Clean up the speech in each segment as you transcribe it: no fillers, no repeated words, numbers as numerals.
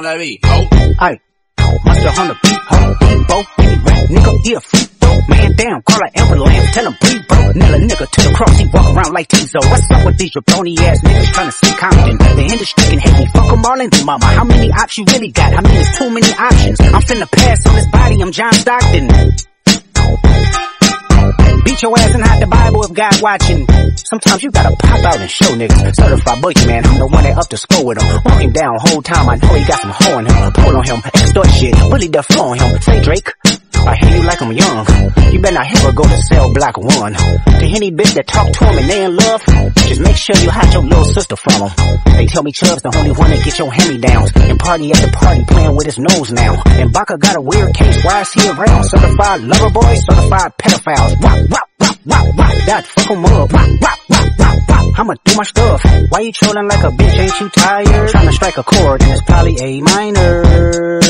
la vi, ho. Ay, monster on the beat, ho, Debo, any rap nigga, yeah, free throw. Man down, call an ambulance, tell him breathe, bro. Nail a nigga to the cross, he walk around like Tizo. What's up with these jabroni ass niggas trying to see Compton? The industry can hate me, fuck them all in the mama. How many ops you really got? I mean, it's too many options. I'm finna pass on this body, I'm John Stockton. Beat your ass and hide the Bible if God watching. Sometimes you gotta pop out and show niggas. Certified boogeyman, I'm the one that up to score with him. Walk him down whole time, I know he got some hoe in him. Pull on him, extort shit, really the flow on him. Say Drake, I hear you like I'm young. You better not ever go to cell block 1. To any bitch that talk to him and they in love, just make sure you hide your little sister from him. They tell me Chubb's the only one that get your hand-me-downs. And party at the party playing with his nose now. And Baca got a weird case, why is he around? Certified lover boy, certified pedophiles. Rock, rock, rock, rock, rock, that fuck him up. Rock, rock, rock, rock, rock, I'ma do my stuff. Why you trolling like a bitch, ain't you tired? Trying to strike a chord and it's probably A minor.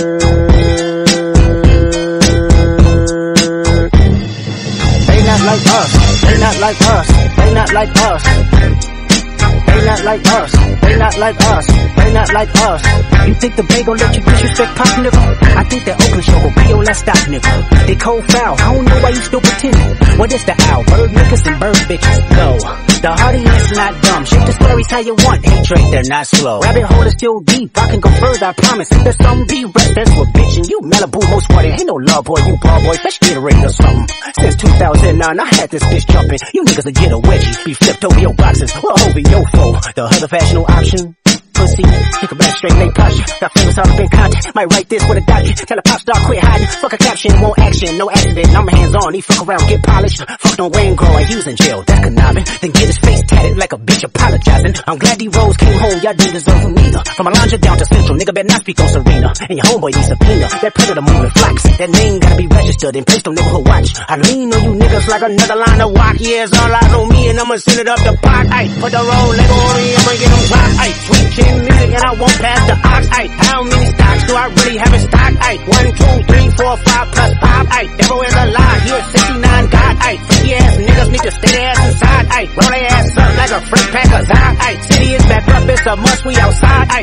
They not like us, they not like us, they not like us. They not like us, they not like us, they not like us. You think the Bay gon' let you disrespect Pop, nigga? I think that Oakland show gon' be your last stop, nigga. They cold foul, I don't know why you still pretending. What is the owl? Bird niggas and bird bitches, go. The audience not dumb, shape the stories how you want. Hey Drake, they're not slow. Rabbit hole is still deep, I can go further, I promise. If there's something be rest, that's what bitchin'. You Malibu, most water, ain't no love boy, you ball boy, fresh Gatorade or something. Since 2009, I had this bitch jumping. You niggas will get a wedgie, be flipped over your boxes, or over your foe. The other fashionable option, pussy, kick a back straight, make posture. Got fingers all up in contact, might write this with a doctor. Tell a pop star quit hiding, fuck a caption, won't action, no accident. I'm hands on, he fuck around, get polished. Fuck don't Wayne grow, he was in jail, that's conniving. Then get his face tatted like a bitch apologizing. I'm glad D-Rose came home, y'all didn't deserve him either. From Alondra down to Central, nigga better not speak on Serena. And your homeboy needs subpoena, that predator moving flocks. That name gotta be registered and placed on neighborhood watch. I lean on you niggas like another line of walk. Yeah, it's all eyes on me and I'ma send it up the pot. Ay, put the roll label on me, I'ma get them rock. Ay, sweet chin music and I won't pass the ox. Ay, how many stocks do I really have in stock? Ay, 1, 2, 3, 4, 5 plus 5. Ay, devil is a lie, you're 69 God. Ay, freaky ass niggas need to stay their ass inside. Ay, roll their ass up like a fresh pack of Zod. Ay, city is back up, it's a must, we outside. Ay.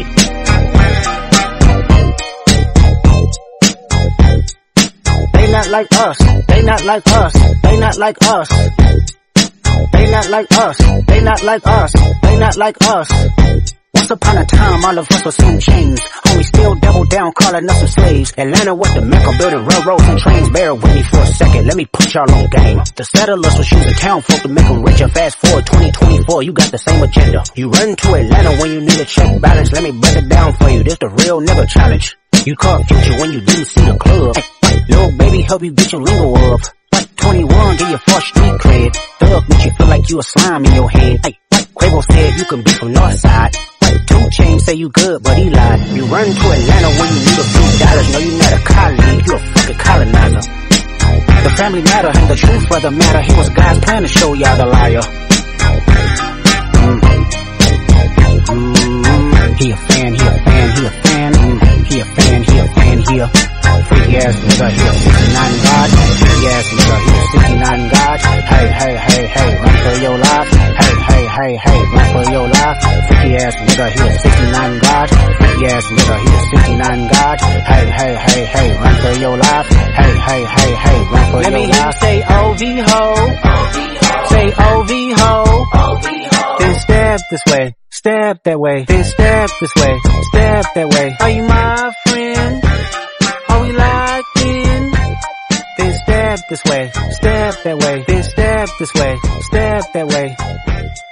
They not like us, they not like us, they not like us. They not like us, they not like us, they not like us. Once upon a time, all of us were same chains. Homie still double down, calling us some slaves. Atlanta was the Mecca, building railroads and trains. Bear with me for a second, let me put y'all on game. The settlers was choosing town folk to make them richer. Fast forward 2024, you got the same agenda. You run to Atlanta when you need a check balance. Let me break it down for you, this the real nigga challenge. You caught Future when you didn't see the club. Little baby help you get your lingo up. 21, get your first street cred. Thug make you feel like you a slime in your head. Quavo said you can be from Northside. 2 Chainz say you good, but he lied. You run to Atlanta when you need a few dollars. No, you not a colleague, you a fucking colonizer. The family matter and the truth for the matter. He was God's plan to show y'all the liar. He a fan, he a fan, he a fan. He a fan, he a fan, he a freaky ass nigga, he a 69 God. Freaky ass nigga, he a 69 God. Hey, hey, hey, hey, run for your life. Hey, hey, hey, hey, run for your life. Freaky ass nigga, he a 69 God. Freaky ass nigga, he a 69 God. Hey, hey, hey, hey, run for your life. Hey, hey, hey, hey, run for your life. Let me hear you say OV ho. Say OV ho. Then step this way. Step that way, then step this way, step that way. Are you my friend? Are we locked in? Then step this way, step that way, then step this way, step that way.